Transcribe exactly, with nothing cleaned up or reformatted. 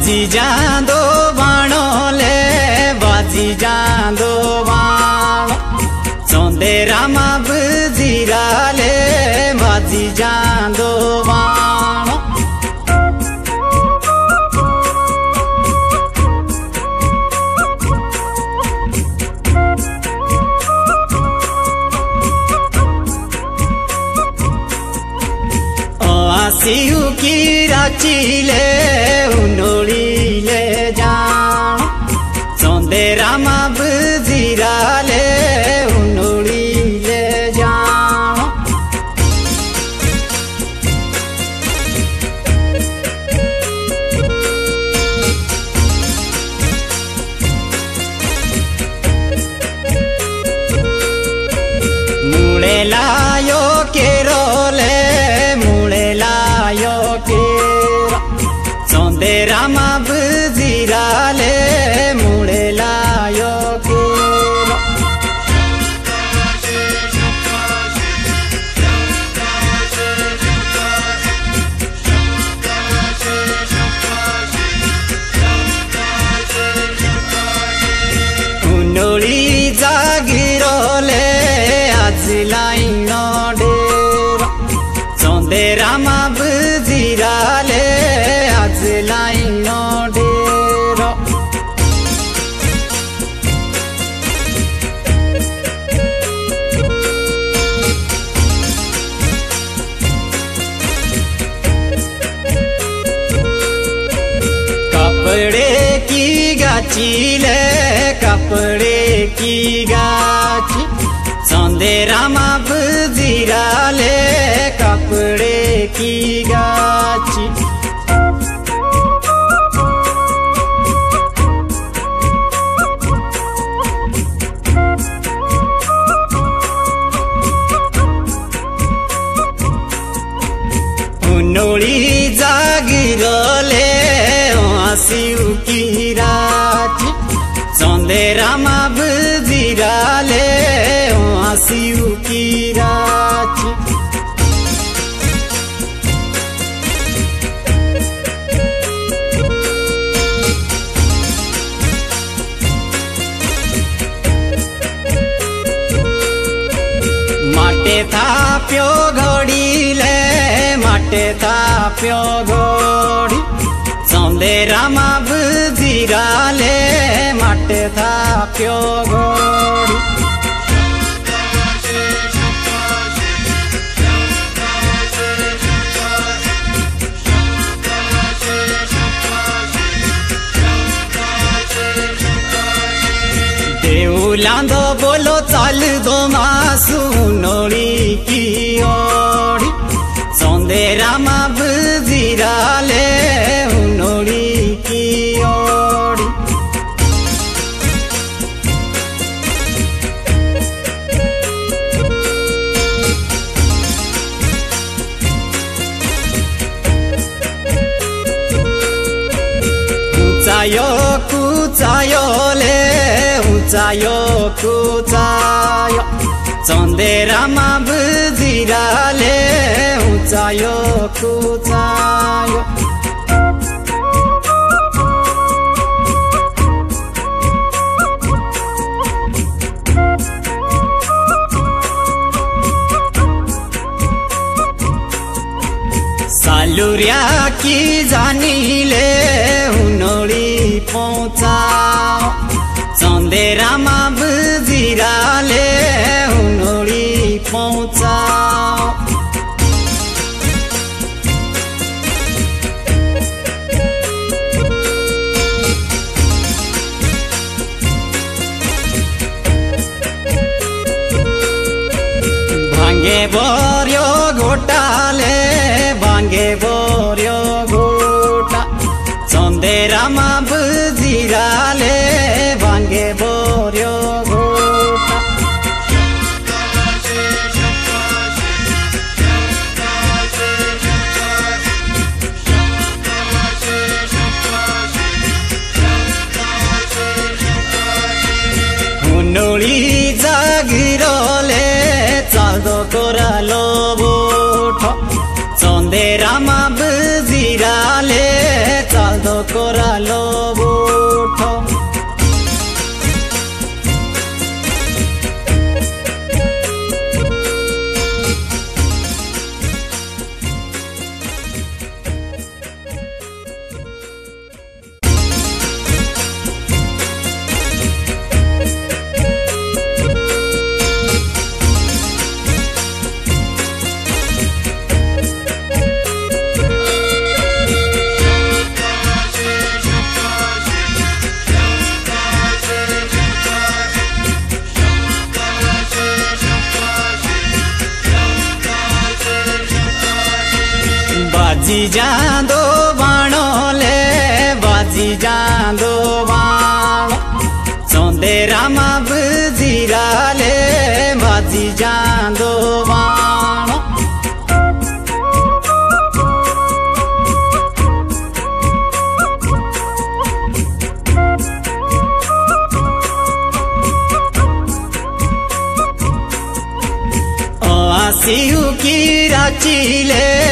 बाजी जाँदो बाणोले बाजी जाँदो बाण चंदेरामा बजिराले बाजी जाँदो बाण आसिउ की राचिले उनोलीले जान चंदेरामा बजिराले उनोलीले जान मुळे लायो केरोले चंदेरामा बजिराले मुळे लायो केरो उनोली जागिरोले आज लाइन डेरो चंदेरामा बजिराले आज लाइन डेरो कपड़े की गाचीले कपड़े की गाची चंदेरामा बजिराले कपड़े की गाची उनोली जागिरोले आसिउ की राची चंदेरामा बजिराले आसिउ की राची माटे थाप्यो घोड़ीले माटे थाप्यो घोड़ी चंदेरामा बजिराले माटे थाप्यो घोड़ी देउलांदो बोलो चाल दो मासु नोड़ी की ओड़ी चंदेरामा बजिराले उनोड़ी की ओड़ी ऊंचायो कुचायो ले ऊंचायो कुचायो चंदेरामा बजिराले ऊंचायो कुचायो सालुरिया की जानीले उनोली पहुंचाओ चंदेरामा बजिराले उनोली पहुंचाओ भांगे बोरियो घोटाले भांगे बोरियो घोटा चंदेरामा बजिराले भांगे बोरियो घोटा उनोली जागिरोले चाल्दो कोरालो बोठो कोरालो बूठो बाजी जांदो बाणो ले बाजी जांदो बाणो चौंदेरा मा बजीरा ले बाजी जांदो बाणो आसियु की राची ले